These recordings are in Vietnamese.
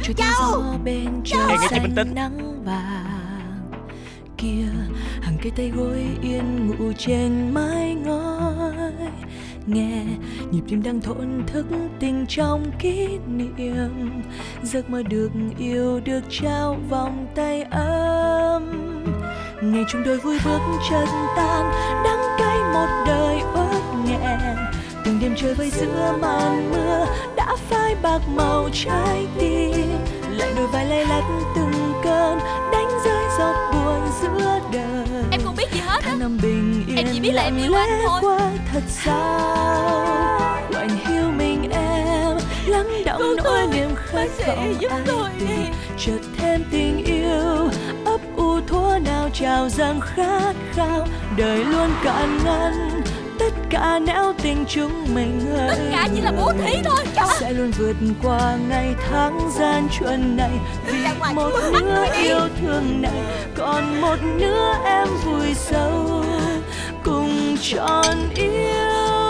trôi theo gió bên trời xanh nắng vàng kia. Hàng cây tây gối yên ngủ trên mái ngói, nghe nhịp tim đang thổn thức tình trong kỷ niệm. Giấc mơ được yêu được trao vòng tay ấm, ngày chung đôi vui bước chân tan đắng cay một đời uất nghẹn. Từng đêm chơi vơi giữa màn mưa đã phai bạc màu trái tim, lại đôi vai lay lắt từng cơn đánh rơi giọt buồn giữa đời. Em không biết gì hết á. Năm bình yên em chỉ biết là em yêu anh thôi. Qua thật sao quạnh hiu mình em lắng đọng nỗi niềm khát vọng ai tìm. Chợt thêm tình yêu ấp u thuở nào trào dâng khát khao. Đời luôn cạn ngăn tất cả nếu tình chúng mình hơi. Tất cả chỉ là bố thí thôi. Sẽ luôn vượt qua ngày tháng gian truân này, vì một nửa yêu thương này còn một nửa em vùi sâu cùng trọn yêu.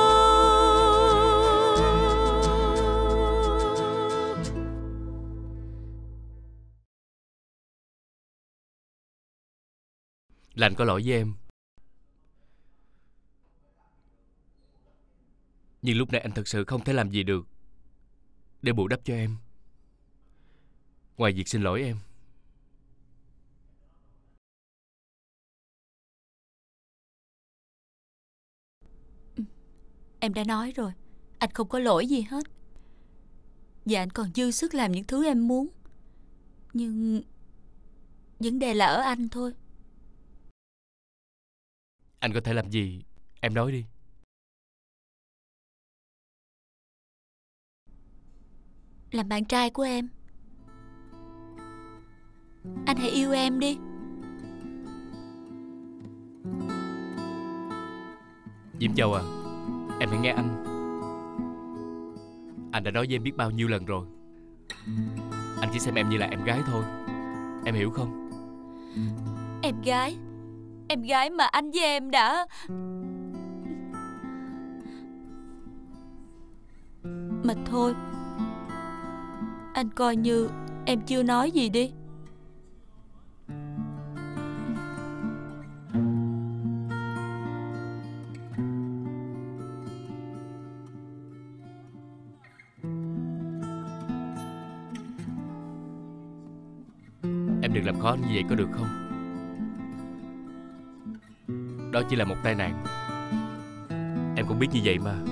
Là anh có lỗi với em, nhưng lúc này anh thật sự không thể làm gì được để bù đắp cho em, ngoài việc xin lỗi em. Em đã nói rồi, anh không có lỗi gì hết. Và anh còn dư sức làm những thứ em muốn. Nhưng vấn đề là ở anh thôi. Anh có thể làm gì, em nói đi. Làm bạn trai của em. Anh hãy yêu em đi. Diễm Châu à, em hãy nghe anh. Anh đã nói với em biết bao nhiêu lần rồi, anh chỉ xem em như là em gái thôi. Em hiểu không? Em gái? Em gái mà anh với em đã... Mà thôi, anh coi như em chưa nói gì đi. Em đừng làm khó anh như vậy có được không? Đó chỉ là một tai nạn, em cũng biết như vậy mà.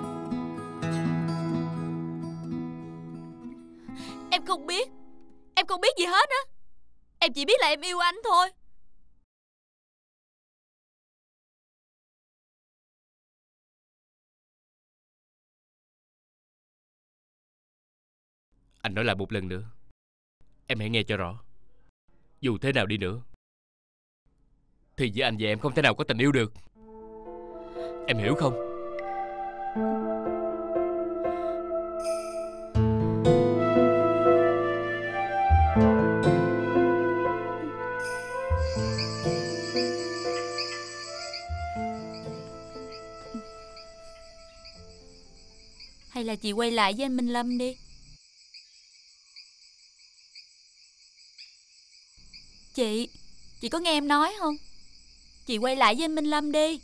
Em không biết. Em không biết gì hết á. Em chỉ biết là em yêu anh thôi. Anh nói lại một lần nữa, em hãy nghe cho rõ. Dù thế nào đi nữa thì giữa anh và em không thể nào có tình yêu được. Em hiểu không? Hay là chị quay lại với anh Minh Lâm đi. Chị có nghe em nói không? Chị quay lại với anh Minh Lâm đi.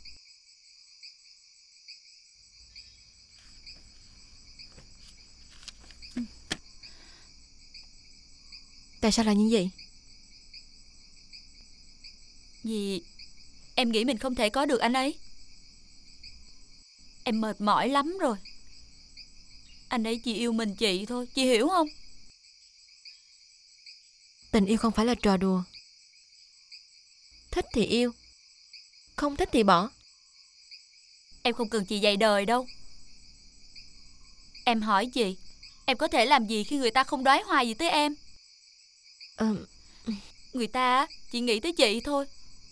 Tại sao là như vậy? Vì em nghĩ mình không thể có được anh ấy. Em mệt mỏi lắm rồi. Anh ấy chỉ yêu mình chị thôi, chị hiểu không? Tình yêu không phải là trò đùa. Thích thì yêu, không thích thì bỏ. Em không cần chị dạy đời đâu. Em hỏi chị, em có thể làm gì khi người ta không đoái hoài gì tới em? Người ta chỉ nghĩ tới chị thôi.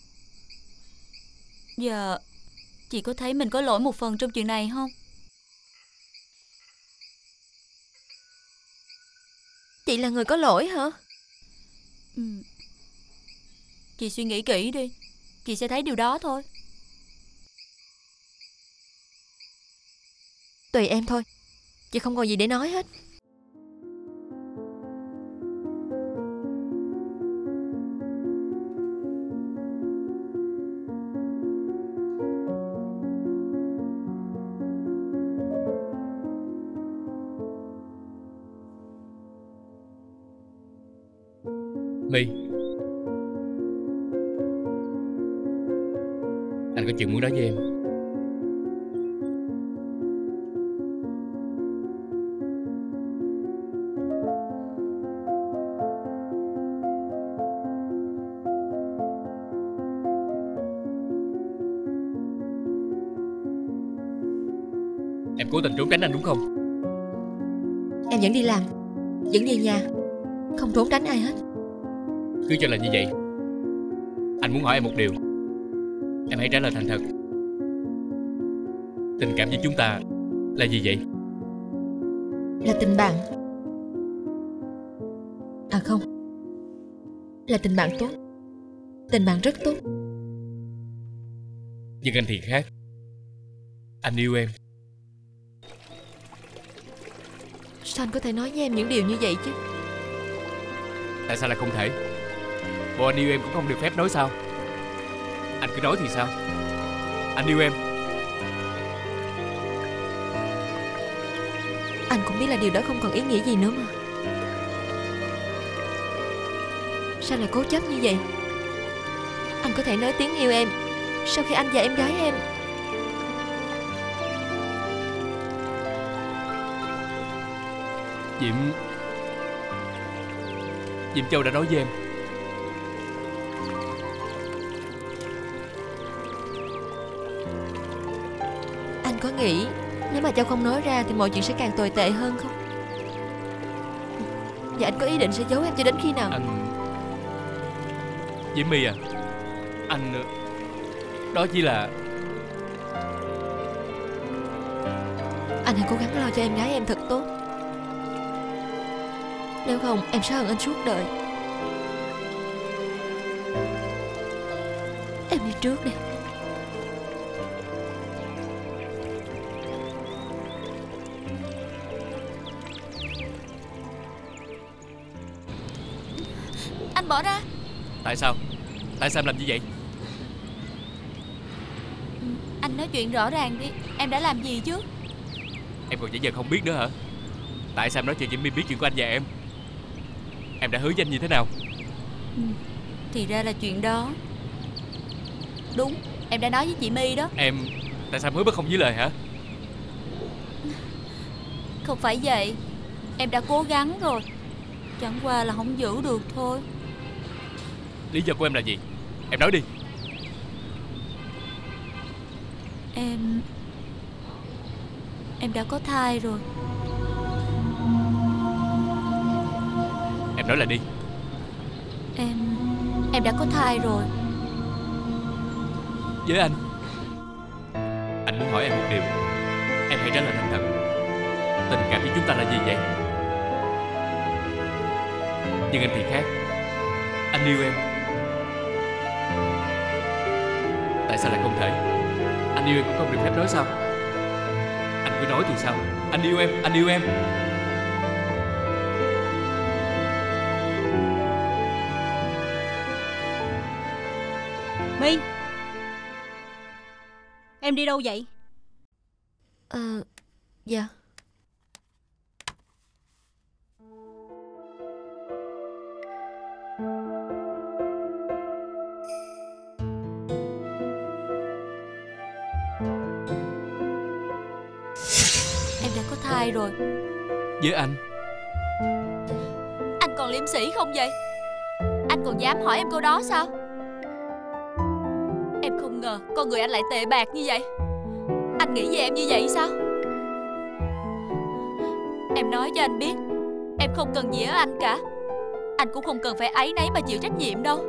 Giờ chị có thấy mình có lỗi một phần trong chuyện này không? Chị là người có lỗi hả? Chị suy nghĩ kỹ đi, chị sẽ thấy điều đó thôi. Tùy em thôi. Chị không còn gì để nói hết. My, anh có chuyện muốn nói với em. Em cố tình trốn tránh anh đúng không? Em vẫn đi làm, vẫn về nhà, không trốn tránh ai hết. Cứ cho là như vậy. Anh muốn hỏi em một điều. Em hãy trả lời thành thật. Tình cảm với chúng ta là gì vậy? Là tình bạn. À không, là tình bạn tốt. Tình bạn rất tốt. Nhưng anh thì khác. Anh yêu em. Sao anh có thể nói với em những điều như vậy chứ? Tại sao lại không thể? Bộ anh yêu em cũng không được phép nói sao? Anh cứ nói thì sao? Anh yêu em. Anh cũng biết là điều đó không còn ý nghĩa gì nữa mà. Sao lại cố chấp như vậy? Anh có thể nói tiếng yêu em sau khi anh và em gái em. Diệm Châu đã nói với em. Anh có nghĩ nếu mà Châu không nói ra thì mọi chuyện sẽ càng tồi tệ hơn không? Và anh có ý định sẽ giấu em cho đến khi nào? Diễm My à, đó chỉ là... Anh hãy cố gắng lo cho em gái em thật tốt. Nếu không em sẽ hận anh suốt đời. Em đi trước đi. Anh bỏ ra. Tại sao? Tại sao em làm như vậy? Anh nói chuyện rõ ràng đi. Em đã làm gì chứ? Em còn giả vờ không biết nữa hả? Tại sao em nói cho Diễm My biết chuyện của anh và em? Em đã hứa với anh như thế nào? Thì ra là chuyện đó. Đúng, em đã nói với chị My đó. Em... Tại sao em hứa bất không với lời hả? Không phải vậy. Em đã cố gắng rồi. Chẳng qua là không giữ được thôi. Lý do của em là gì? Em nói đi. Em đã có thai rồi. Em nói là đi. Em đã có thai rồi. Với anh muốn hỏi em một điều. Em hãy trả lời thành thật. Tình cảm với chúng ta là gì vậy? Nhưng anh thì khác. Anh yêu em. Tại sao lại không thể? Anh yêu em cũng không được phép nói sao? Anh cứ nói thì sao? Anh yêu em, anh yêu em. My, em đi đâu vậy? Dạ. Em đã có thai rồi. Với anh còn liêm sỉ không vậy? Anh còn dám hỏi em câu đó sao? Em không ngờ con người anh lại tệ bạc như vậy. Anh nghĩ về em như vậy sao? Em nói cho anh biết, em không cần gì ở anh cả. Anh cũng không cần phải áy náy mà chịu trách nhiệm đâu.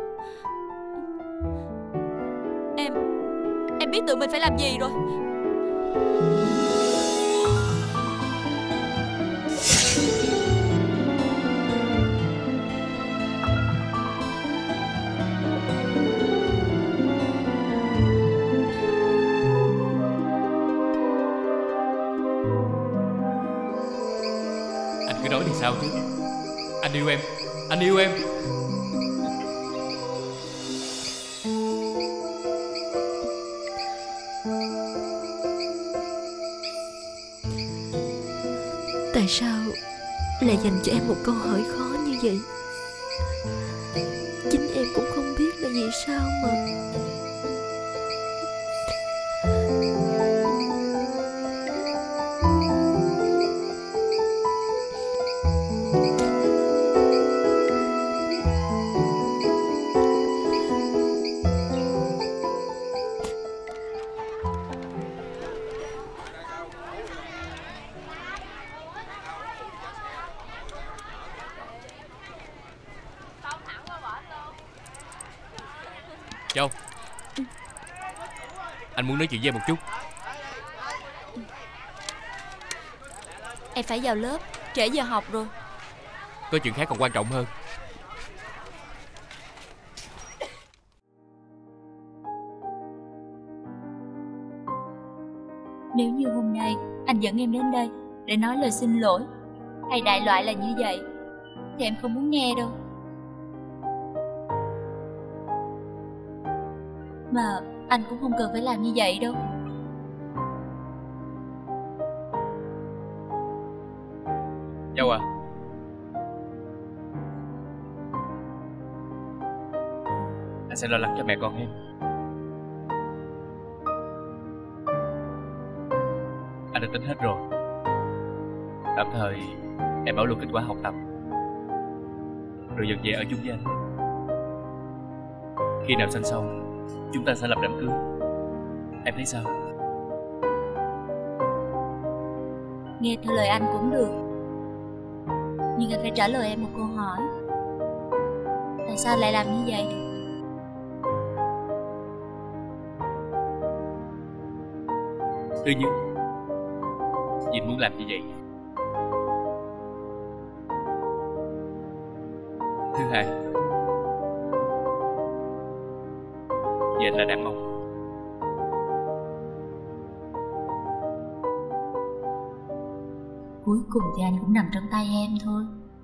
Em biết tự mình phải làm gì rồi. Anh cứ nói thì sao chứ? Anh yêu em. Anh yêu em. Tại sao lại dành cho em một câu hỏi khó như vậy? Chính em cũng không biết là vì sao mà. Châu, anh muốn nói chuyện với em một chút. Em phải vào lớp, trễ giờ học rồi. Có chuyện khác còn quan trọng hơn. Nếu như hôm nay anh dẫn em đến đây để nói lời xin lỗi hay đại loại là như vậy thì em không muốn nghe đâu. Mà anh cũng không cần phải làm như vậy đâu. Châu à, anh sẽ lo lắng cho mẹ con em. Anh đã tính hết rồi. Tạm thời em bảo lưu kết quả học tập rồi dần về ở chung với anh. Khi nào sanh xong chúng ta sẽ làm đám cưới. Em thấy sao? Nghe theo lời anh cũng được, nhưng anh phải trả lời em một câu hỏi. Tại sao lại làm như vậy? Thứ nhất, Vinh muốn làm như vậy. Thứ hai, vì anh là đàn ông. Cuối cùng thì anh cũng nằm trong tay em thôi.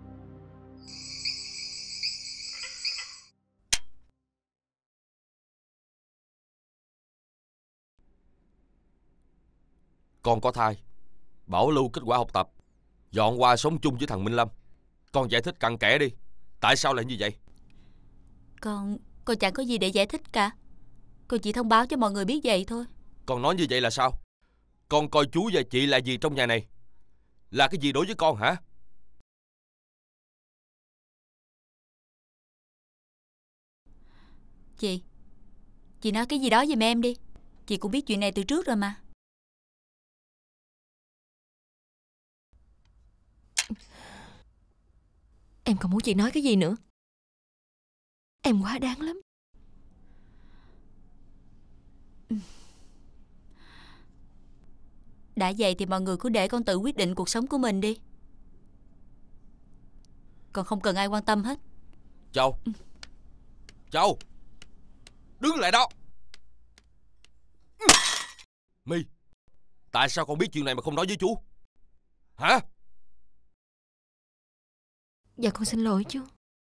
Con có thai, bảo lưu kết quả học tập, dọn qua sống chung với thằng Minh Lâm. Con giải thích cặn kẽ đi, tại sao lại như vậy? Con chẳng có gì để giải thích cả. Con chỉ thông báo cho mọi người biết vậy thôi. Con nói như vậy là sao? Con coi chú và chị là gì trong nhà này? Là cái gì đối với con hả? Chị nói cái gì đó giùm em đi. Chị cũng biết chuyện này từ trước rồi mà. Em còn muốn chị nói cái gì nữa? Em quá đáng lắm. Đã vậy thì mọi người cứ để con tự quyết định cuộc sống của mình đi. Còn không cần ai quan tâm hết. Châu, Châu, đứng lại đó. My, tại sao con biết chuyện này mà không nói với chú? Hả? Dạ con xin lỗi chú.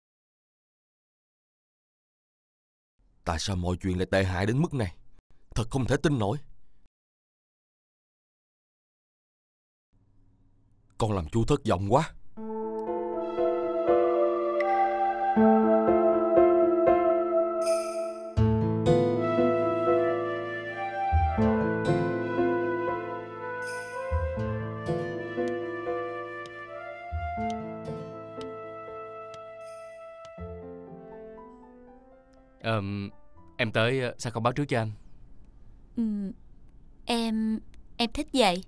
Tại sao mọi chuyện lại tệ hại đến mức này? Thật không thể tin nổi. Con làm chú thất vọng quá. Em tới sao không báo trước cho anh? Em thích vậy.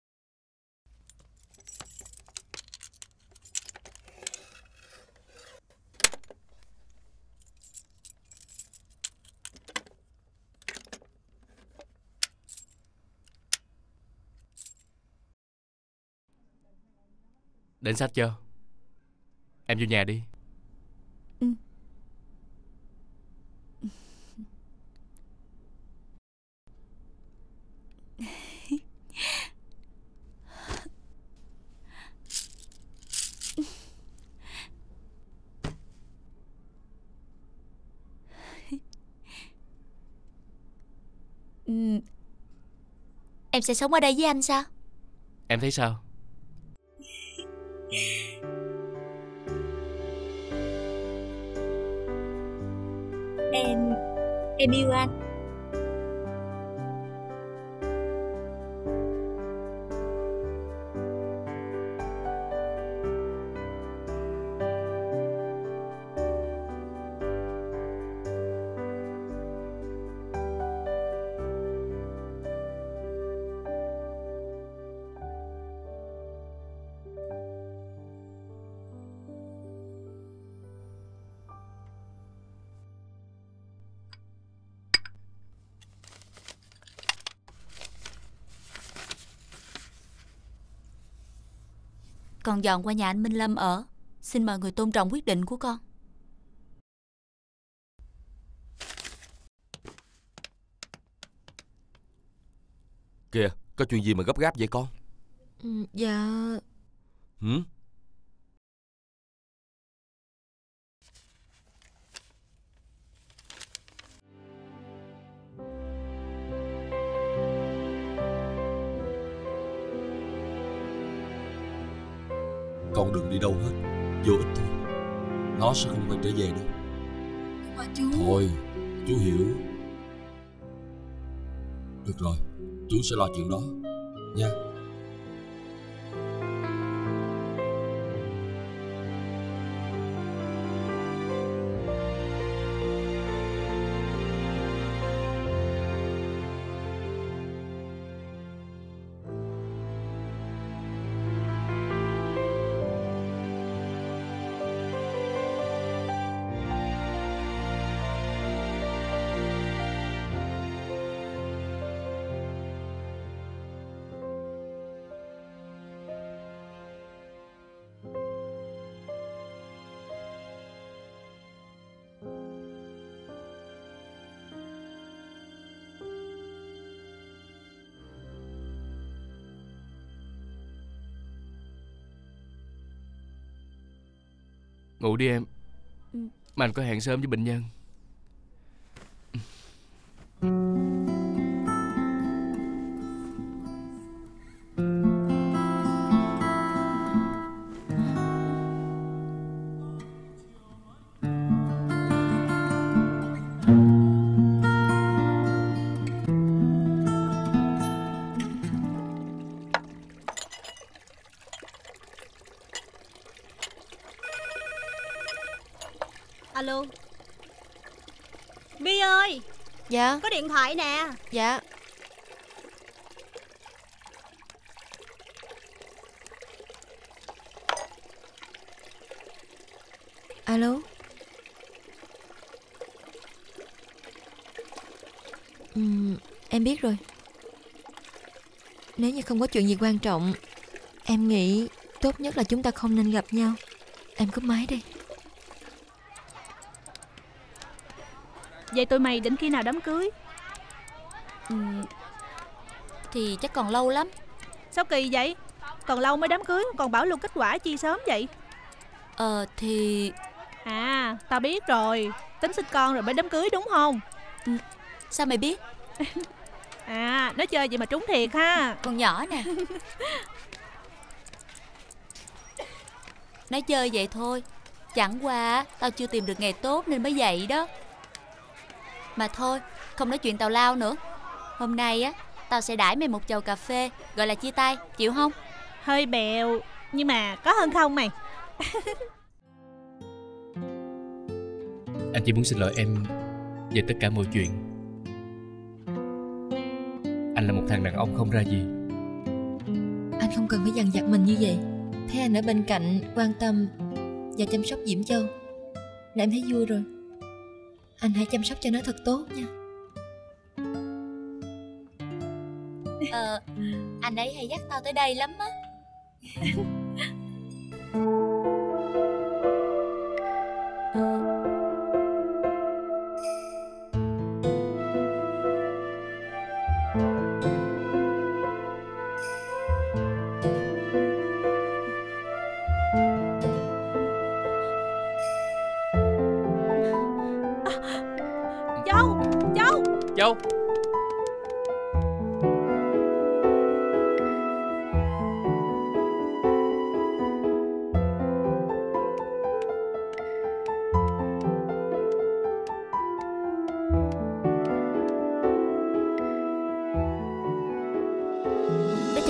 Đến sách chưa? Em vô nhà đi. Em sẽ sống ở đây với anh sao? Em thấy sao? Em yêu anh. Con dọn qua nhà anh Minh Lâm ở. Xin mời người tôn trọng quyết định của con. Kìa, có chuyện gì mà gấp gáp vậy con? Dạ. Hử? Con đừng đi đâu hết, vô ích thôi. Nó sẽ không quay trở về đâu. Mà chú... Thôi, chú hiểu. Được rồi, chú sẽ lo chuyện đó nha. Ngủ đi em. Mà anh có hẹn sớm với bệnh nhân. Alo. My ơi, Dạ. có điện thoại nè. Dạ. Alo. Em biết rồi. Nếu như không có chuyện gì quan trọng, em nghĩ tốt nhất là chúng ta không nên gặp nhau. Em cúp máy đi. Vậy tụi mày định khi nào đám cưới? Thì chắc còn lâu lắm. Sao kỳ vậy? Còn lâu mới đám cưới, còn bảo lưu kết quả chi sớm vậy? Thì... À, tao biết rồi. Tính sinh con rồi mới đám cưới đúng không? Sao mày biết? À, nói chơi vậy mà trúng thiệt ha. Con nhỏ nè. Nói chơi vậy thôi. Chẳng qua tao chưa tìm được ngày tốt nên mới vậy đó. Mà thôi, không nói chuyện tào lao nữa. Hôm nay á, tao sẽ đãi mày một chầu cà phê, gọi là chia tay, chịu không? Hơi bèo, nhưng mà có hơn không mày? Anh chỉ muốn xin lỗi em về tất cả mọi chuyện. Anh là một thằng đàn ông không ra gì. Anh không cần phải dằn vặt mình như vậy. Thấy anh ở bên cạnh quan tâm và chăm sóc Diễm Châu là em thấy vui rồi. Anh hãy chăm sóc cho nó thật tốt nha. Anh ấy hay dắt tao tới đây lắm á. Châu, Châu. Châu.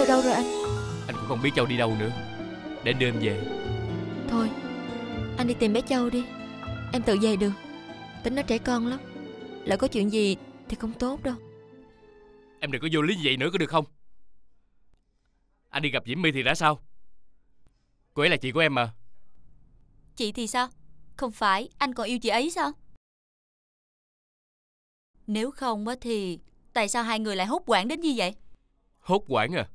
đâu rồi anh? Anh cũng không biết Châu đi đâu nữa. Để anh đưa em về. Thôi, anh đi tìm bé Châu đi. Em tự về được. Tính nó trẻ con lắm. Lỡ có chuyện gì thì không tốt đâu. Em đừng có vô lý như vậy nữa có được không? Anh đi gặp Diễm My thì đã sao? Cô ấy là chị của em mà. Chị thì sao? Không phải anh còn yêu chị ấy sao? Nếu không á thì tại sao hai người lại hốt hoảng đến như vậy? Hốt hoảng à?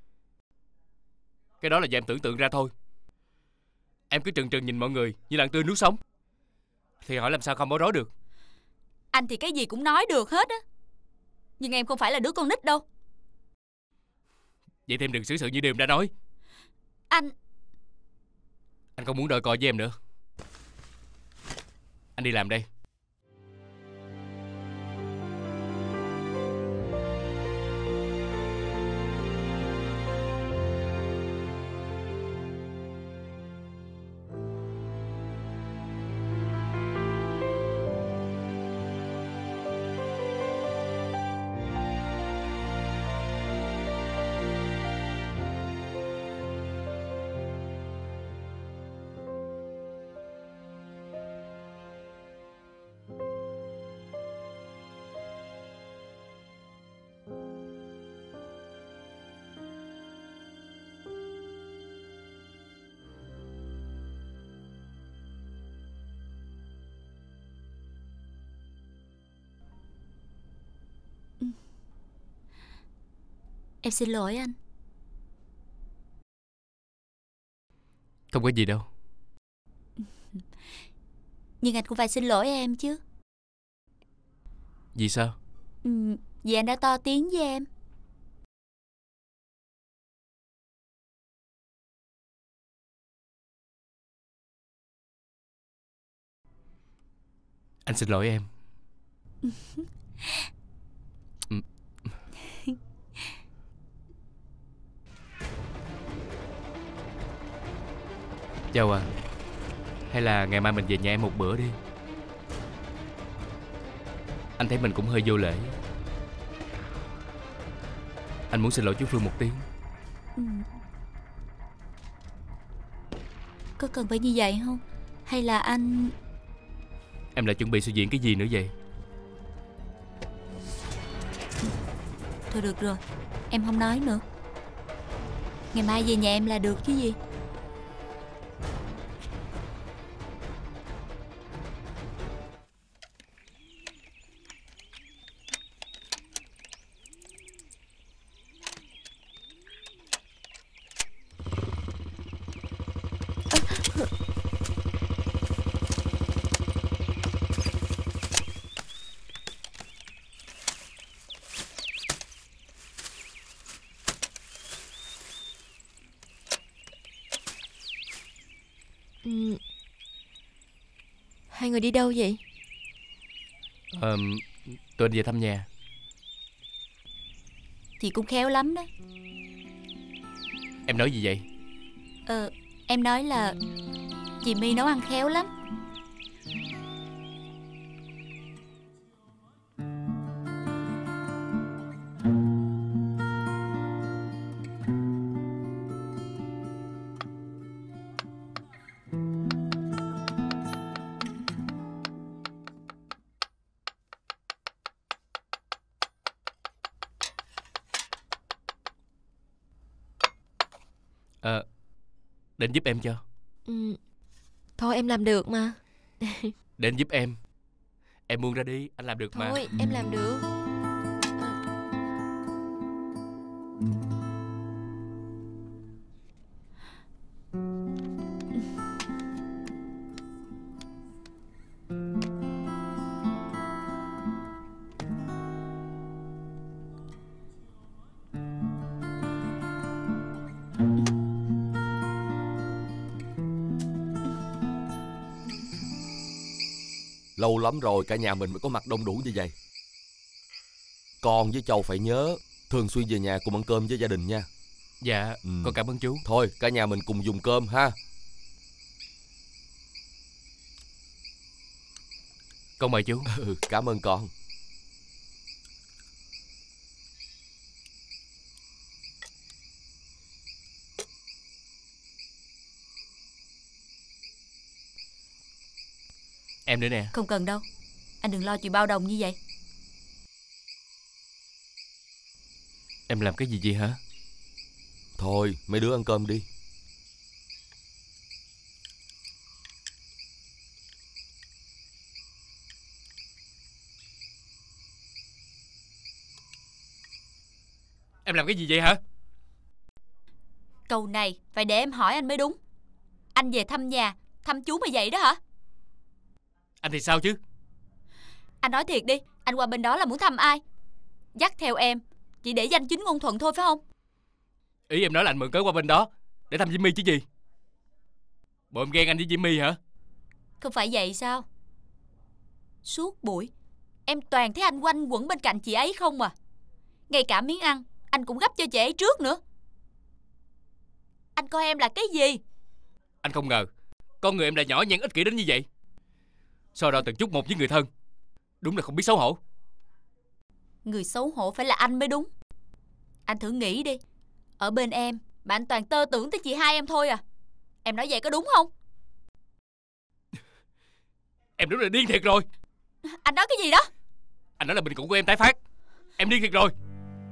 Cái đó là do em tưởng tượng ra thôi. Em cứ trừng trừng nhìn mọi người như lợn tươi nuốt sống, thì hỏi làm sao không bối rối được. Anh thì cái gì cũng nói được hết á. Nhưng em không phải là đứa con nít đâu. Vậy thì em đừng xử sự như điều em đã nói. Anh không muốn đòi coi với em nữa. Anh đi làm đây. Em xin lỗi anh. Không có gì đâu. Nhưng anh cũng phải xin lỗi em chứ. Vì sao? Vì anh đã to tiếng với em. Anh xin lỗi em. Châu à, hay là ngày mai mình về nhà em một bữa đi. Anh thấy mình cũng hơi vô lễ. Anh muốn xin lỗi chú Phương một tiếng. Có cần phải như vậy không? Hay là anh... Em lại chuẩn bị suy diễn cái gì nữa vậy? Thôi được rồi, em không nói nữa. Ngày mai về nhà em là được chứ gì. Hai người đi đâu vậy? Tụi anh về thăm nhà. Thì cũng khéo lắm đó. Em nói gì vậy? Em nói là chị My nấu ăn khéo lắm. Đến giúp em cho. Thôi em làm được mà. Đến giúp em. Em buông ra đi, anh làm được mà. Thôi em làm được. Lâu lắm rồi cả nhà mình mới có mặt đông đủ như vậy. Con với Châu phải nhớ thường xuyên về nhà cùng ăn cơm với gia đình nha. Dạ, con cảm ơn chú. Thôi cả nhà mình cùng dùng cơm ha. Con mời chú. Cảm ơn con. Em nữa nè. Không cần đâu. Anh đừng lo chuyện bao đồng như vậy. Em làm cái gì vậy hả? Thôi mấy đứa ăn cơm đi. Em làm cái gì vậy hả? Câu này phải để em hỏi anh mới đúng. Anh về thăm nhà, thăm chú mà vậy đó hả? Anh thì sao chứ? Anh nói thiệt đi, anh qua bên đó là muốn thăm ai? Dắt theo em chỉ để danh chính ngôn thuận thôi phải không? Ý em nói là anh mượn cớ qua bên đó để thăm Jimmy chứ gì? Bộ em ghen anh với Jimmy hả? Không phải vậy sao? Suốt buổi em toàn thấy anh quanh quẩn bên cạnh chị ấy không à. Ngay cả miếng ăn anh cũng gấp cho chị ấy trước nữa. Anh coi em là cái gì? Anh không ngờ con người em lại nhỏ nhặt ích kỷ đến như vậy. So đo từng chút một với người thân. Đúng là không biết xấu hổ. Người xấu hổ phải là anh mới đúng. Anh thử nghĩ đi, ở bên em mà anh toàn tơ tưởng tới chị hai em thôi à. Em nói vậy có đúng không? Em đúng là điên thiệt rồi. Anh nói cái gì đó? Anh nói là bệnh cũ của em tái phát. Em điên thiệt rồi.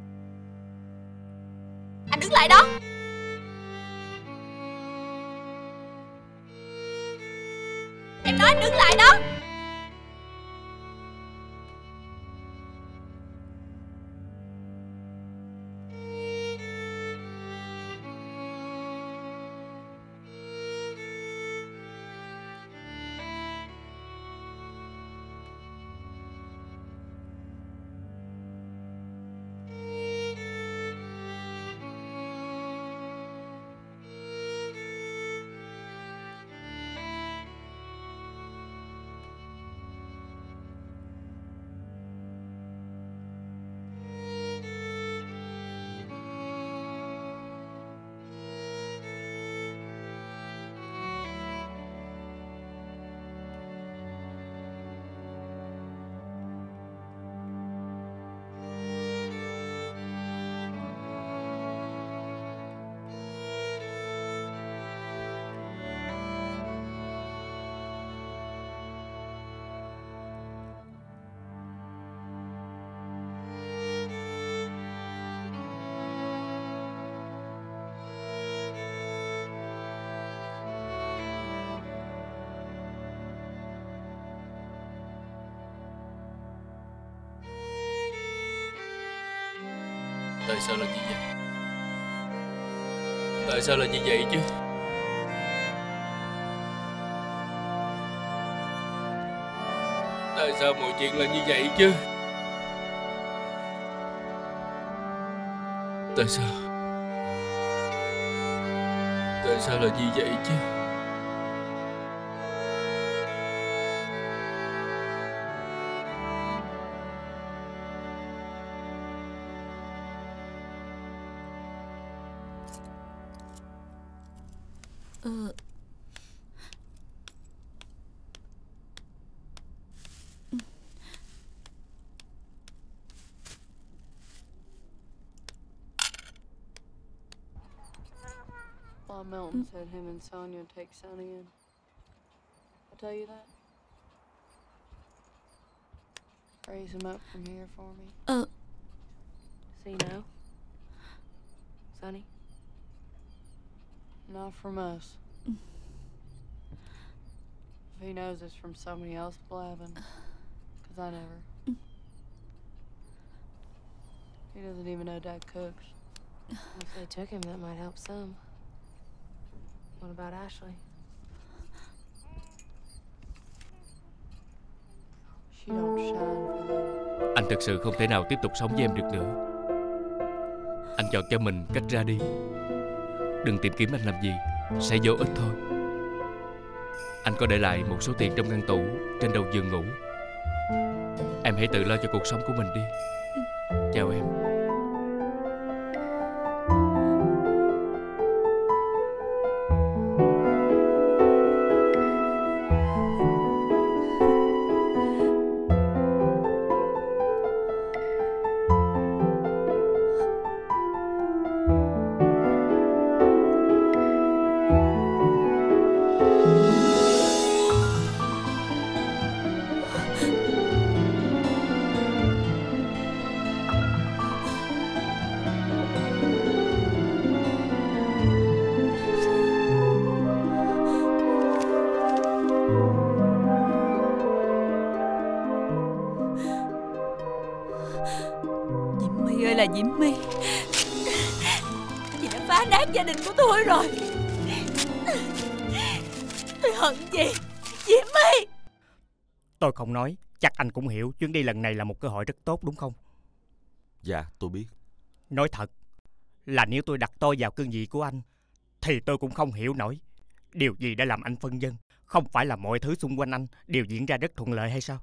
Anh đứng lại đó. Em nói anh đứng lại đó. Tại sao là như vậy? Tại sao là như vậy chứ? Tại sao mọi chuyện là như vậy chứ? Tại sao? Tại sao là như vậy chứ? Bob Melton said him and Sonia would take Sonny in. I tell you that? Raise him up from here for me. See now? Sonny? Not from us. If he knows it's from somebody else blabbing. Because I never. He doesn't even know Dad cooks. If they took him, that might help some. What about Ashley? She don't shine for them. Anh thực sự không thể nào tiếp tục sống với em được nữa. Anh chọn cho mình cách ra đi. Đừng tìm kiếm anh làm gì, sẽ vô ích thôi. Anh có để lại một số tiền trong ngăn tủ trên đầu giường ngủ. Em hãy tự lo cho cuộc sống của mình đi. Chào em. Diễm My ơi là Diễm My, chị đã phá nát gia đình của tôi rồi. Tôi hận chị, Diễm My. Tôi không nói, chắc anh cũng hiểu chuyến đi lần này là một cơ hội rất tốt đúng không? Dạ tôi biết. Nói thật là nếu tôi đặt tôi vào cương vị của anh thì tôi cũng không hiểu nổi điều gì đã làm anh phân vân. Không phải là mọi thứ xung quanh anh đều diễn ra rất thuận lợi hay sao?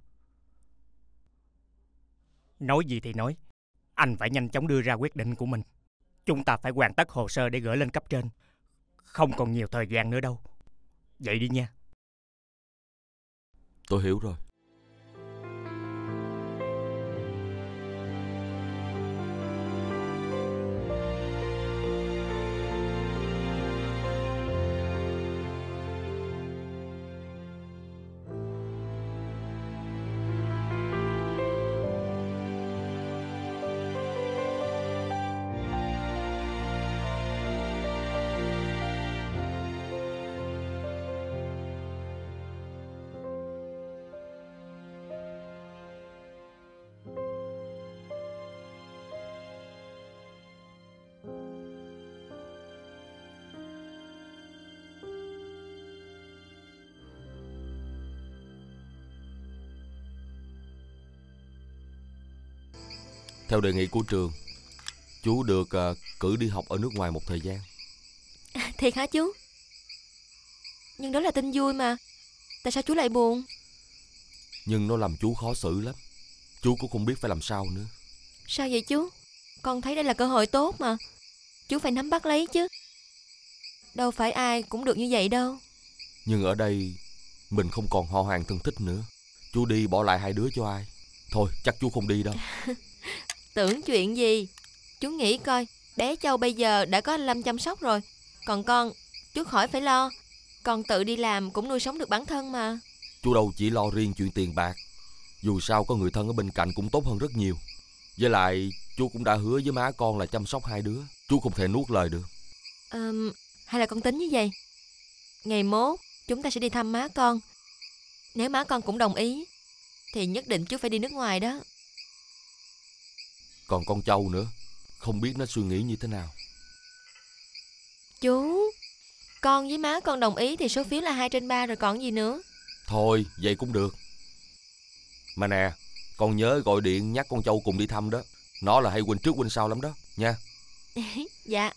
Nói gì thì nói, anh phải nhanh chóng đưa ra quyết định của mình. Chúng ta phải hoàn tất hồ sơ để gửi lên cấp trên. Không còn nhiều thời gian nữa đâu. Vậy đi nha. Tôi hiểu rồi. Theo đề nghị của trường, chú được cử đi học ở nước ngoài một thời gian. Thiệt hả chú? Nhưng đó là tin vui mà. Tại sao chú lại buồn? Nhưng nó làm chú khó xử lắm. Chú cũng không biết phải làm sao nữa. Sao vậy chú? Con thấy đây là cơ hội tốt mà. Chú phải nắm bắt lấy chứ. Đâu phải ai cũng được như vậy đâu. Nhưng ở đây mình không còn họ hàng thân thích nữa. Chú đi bỏ lại hai đứa cho ai? Thôi chắc chú không đi đâu. Tưởng chuyện gì? Chú nghĩ coi, bé Châu bây giờ đã có anh Lâm chăm sóc rồi. Còn con, chú khỏi phải lo. Con tự đi làm cũng nuôi sống được bản thân mà. Chú đâu chỉ lo riêng chuyện tiền bạc. Dù sao có người thân ở bên cạnh cũng tốt hơn rất nhiều. Với lại chú cũng đã hứa với má con là chăm sóc hai đứa. Chú không thể nuốt lời được. Hay là con tính như vậy? Ngày mốt chúng ta sẽ đi thăm má con. Nếu má con cũng đồng ý thì nhất định chú phải đi nước ngoài đó. Còn con Châu nữa, không biết nó suy nghĩ như thế nào. Chú, con với má con đồng ý thì số phiếu là 2/3 rồi còn gì nữa. Thôi vậy cũng được. Mà nè, con nhớ gọi điện nhắc con Châu cùng đi thăm đó. Nó là hay quên trước quên sau lắm đó nha. Dạ.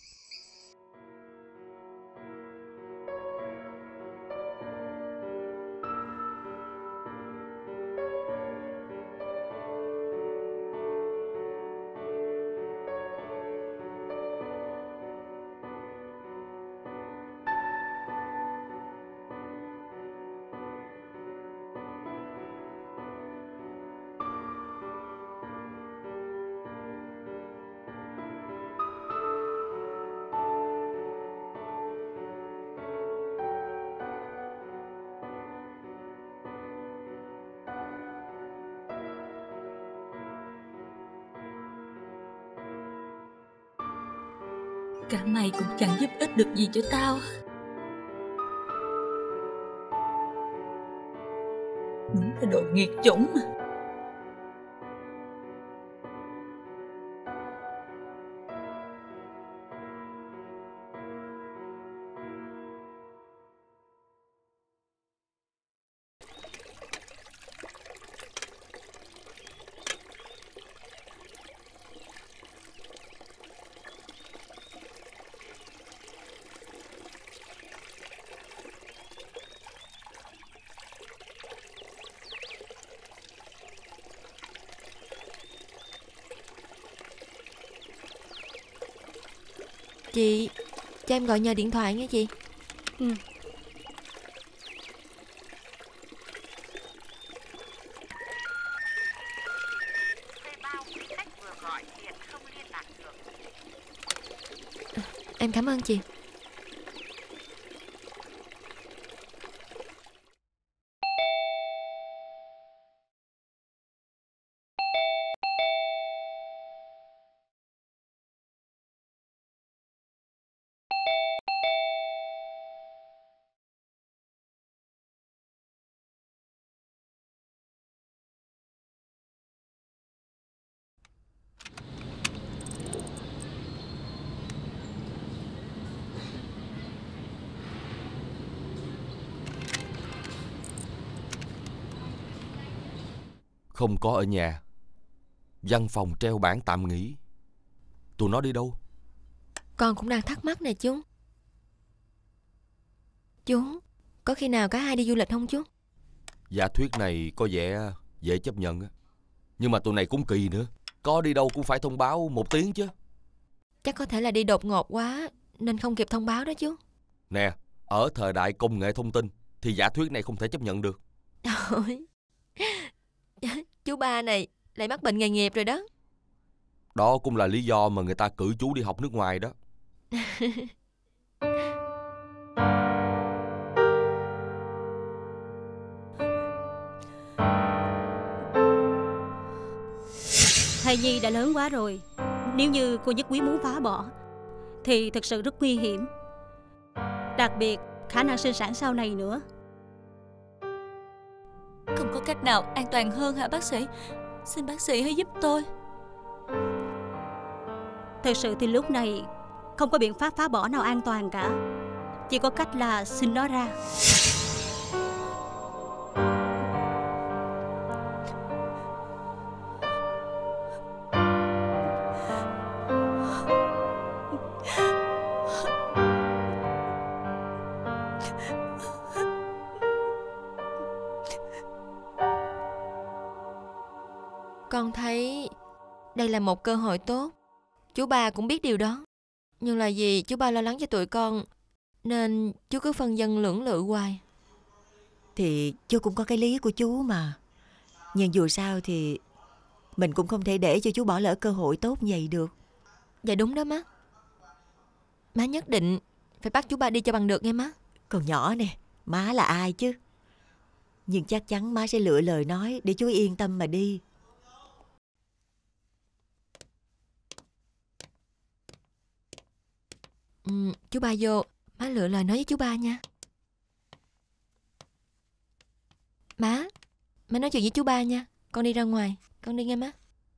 Cả mày cũng chẳng giúp ích được gì cho tao. Đúng là đồ nghiệt chủng mà. Chị, cho em gọi nhờ điện thoại nghe chị. Em cảm ơn chị. Không có ở nhà. Văn phòng treo bảng tạm nghỉ. Tụi nó đi đâu? Con cũng đang thắc mắc nè chú. Chú, có khi nào cả hai đi du lịch không chú? Giả thuyết này có vẻ dễ chấp nhận á, nhưng mà tụi này cũng kỳ nữa. Có đi đâu cũng phải thông báo 1 tiếng chứ. Chắc có thể là đi đột ngột quá nên không kịp thông báo đó chú. Nè, ở thời đại công nghệ thông tin thì giả thuyết này không thể chấp nhận được. Ôi, chú ba này lại mắc bệnh nghề nghiệp rồi đó. Đó cũng là lý do mà người ta cử chú đi học nước ngoài đó. Thai nhi đã lớn quá rồi. Nếu như cô nhất quyết muốn phá bỏ thì thực sự rất nguy hiểm. Đặc biệt khả năng sinh sản sau này nữa. Không có cách nào an toàn hơn hả bác sĩ? Xin bác sĩ hãy giúp tôi. Thực sự thì lúc này không có biện pháp phá bỏ nào an toàn cả. Chỉ có cách là sinh nó ra. Con thấy đây là một cơ hội tốt. Chú ba cũng biết điều đó. Nhưng là vì chú ba lo lắng cho tụi con nên chú cứ phân vân lưỡng lự hoài. Thì chú cũng có cái lý của chú mà. Nhưng dù sao thì mình cũng không thể để cho chú bỏ lỡ cơ hội tốt như vậy được. Dạ đúng đó má. Má nhất định phải bắt chú ba đi cho bằng được nghe má. Còn nhỏ nè, má là ai chứ? Nhưng chắc chắn má sẽ lựa lời nói để chú yên tâm mà đi. Chú ba vô, má lựa lời nói với chú ba nha. Má nói chuyện với chú ba nha. Con đi ra ngoài, con đi nghe má.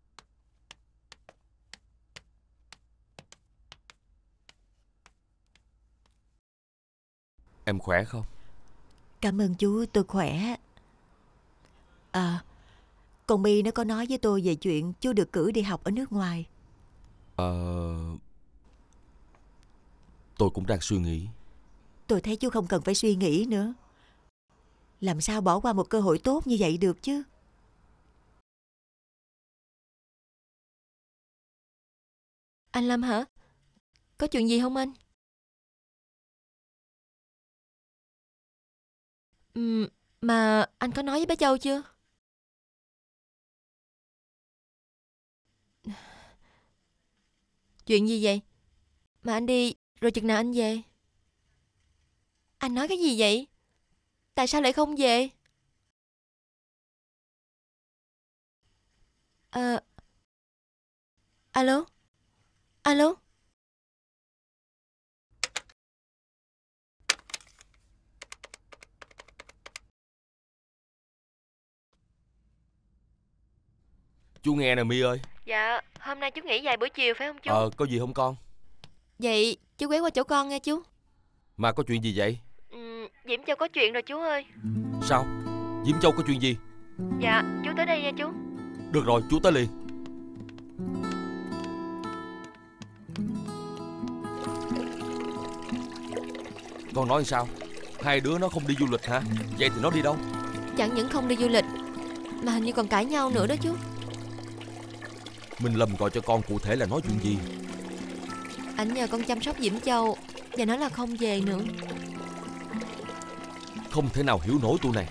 Em khỏe không? Cảm ơn chú, tôi khỏe. Con My nó có nói với tôi về chuyện chú được cử đi học ở nước ngoài. Tôi cũng đang suy nghĩ. Tôi thấy chú không cần phải suy nghĩ nữa. Làm sao bỏ qua một cơ hội tốt như vậy được chứ? Anh Lâm hả? Có chuyện gì không anh? Mà anh có nói với bé Châu chưa? Chuyện gì vậy? Mà anh đi rồi chừng nào anh về? Anh nói cái gì vậy? Tại sao lại không về? Alo? Alo? Chú nghe nè My ơi. Dạ, hôm nay chú nghỉ vài bữa chiều phải không chú? Có gì không con? Vậy chú ghé qua chỗ con nghe chú. Mà có chuyện gì vậy? Diễm Châu có chuyện rồi chú ơi. Sao? Diễm Châu có chuyện gì? Dạ, chú tới đây nha chú. Được rồi, chú tới liền. Con nói sao? Hai đứa nó không đi du lịch hả? Vậy thì nó đi đâu? Chẳng những không đi du lịch mà hình như còn cãi nhau nữa đó chú. Minh Lâm gọi cho con cụ thể là nói chuyện gì? Ảnh nhờ con chăm sóc Diễm Châu và nói là không về nữa. Không thể nào hiểu nổi tụi này.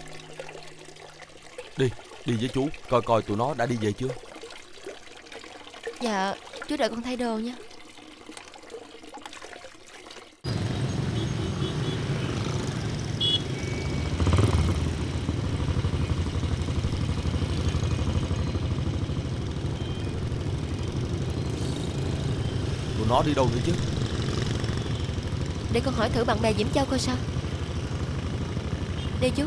Đi với chú, coi coi tụi nó đã đi về chưa. Dạ, chú đợi con thay đồ nha. Tụi nó đi đâu nữa chứ? Để con hỏi thử bạn bè Diễm Châu coi sao. Đi chú.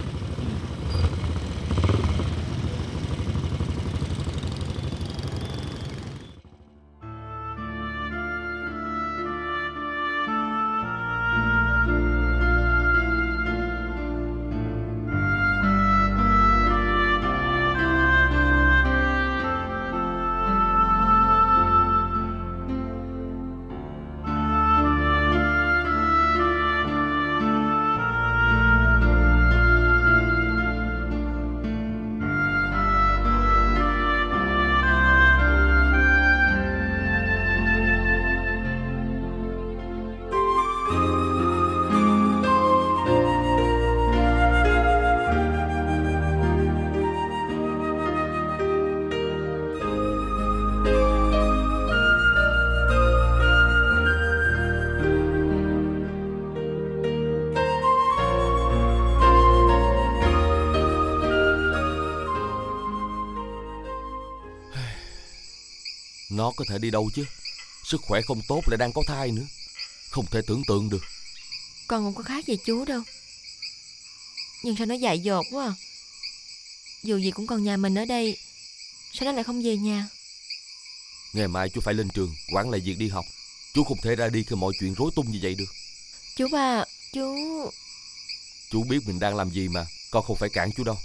Nó có thể đi đâu chứ? Sức khỏe không tốt lại đang có thai nữa. Không thể tưởng tượng được. Con không có khác gì chú đâu. Nhưng sao nó dại dột quá à. Dù gì cũng còn nhà mình ở đây, sao nó lại không về nhà? Ngày mai chú phải lên trường quản lại việc đi học. Chú không thể ra đi khi mọi chuyện rối tung như vậy được. Chú ba, chú... Chú biết mình đang làm gì mà. Con không phải cản chú đâu.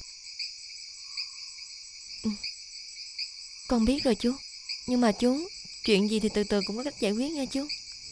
Con biết rồi chú. Nhưng mà chú, chuyện gì thì từ từ cũng có cách giải quyết nha chú.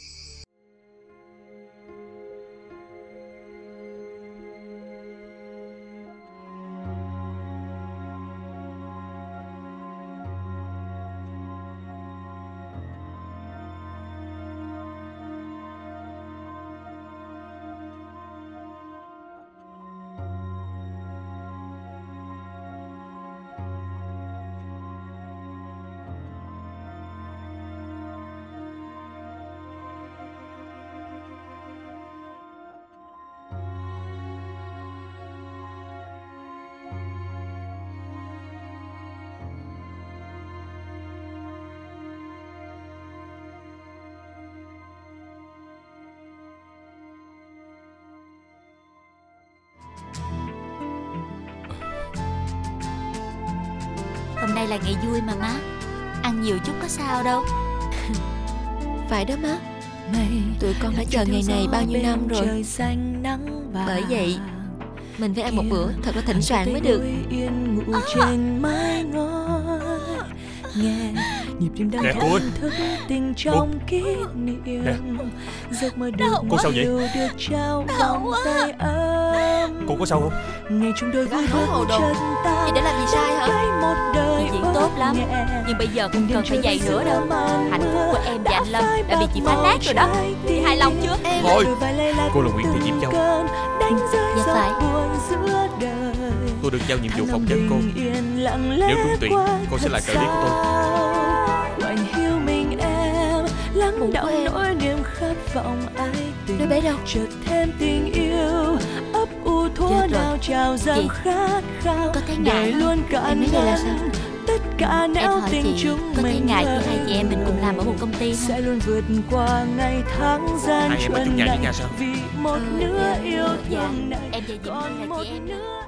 Hôm nay là ngày vui mà má. Ăn nhiều chút có sao đâu. Phải đó má. Tụi con đã chờ ngày này bao nhiêu năm rồi. Bởi vậy mình phải ăn một bữa thật là thịnh soạn mới được. Nghe nhịp tim đang thổn thức tình trong kỷ niệm. Giấc mơ được cô sao vậy? được trao vòng tay ấm. Cô có sao không? Ngày chúng đôi vui bước chân ta. Chị đã làm gì sai hả? Một đời Chị diễn tốt lắm. Nhưng bây giờ không cần phải vậy nữa đâu. Hạnh phúc của em và anh Lâm đã bị chị phá nát rồi đó. Chị hài lòng chưa? Thôi. Cô là Nguyễn Thị Diễm Châu. Dạ phải. Tôi được giao nhiệm vụ phỏng vấn cô. Nếu trúng tuyển, cô sẽ là trợ lý của tôi. Quạnh hiu mình em lắng đọng nỗi niềm khát vọng ái tình. Đứa bé đâu? Chợt thêm tình yêu ấp u thuở nào trào dâng khát khao. Có thấy ngại không? Luôn cạn Em nói vậy là sao? tất cả Em nẻo hỏi tình chị chúng có thấy mình ngại khi hai chị em mình cùng làm ở một công ty không? sẽ luôn vượt qua ngày tháng gian Hai em ở chung truân nhà với này nhau sao? vì một nửa yêu Dạ, thương này em và Diễm còn là một chị em. nửa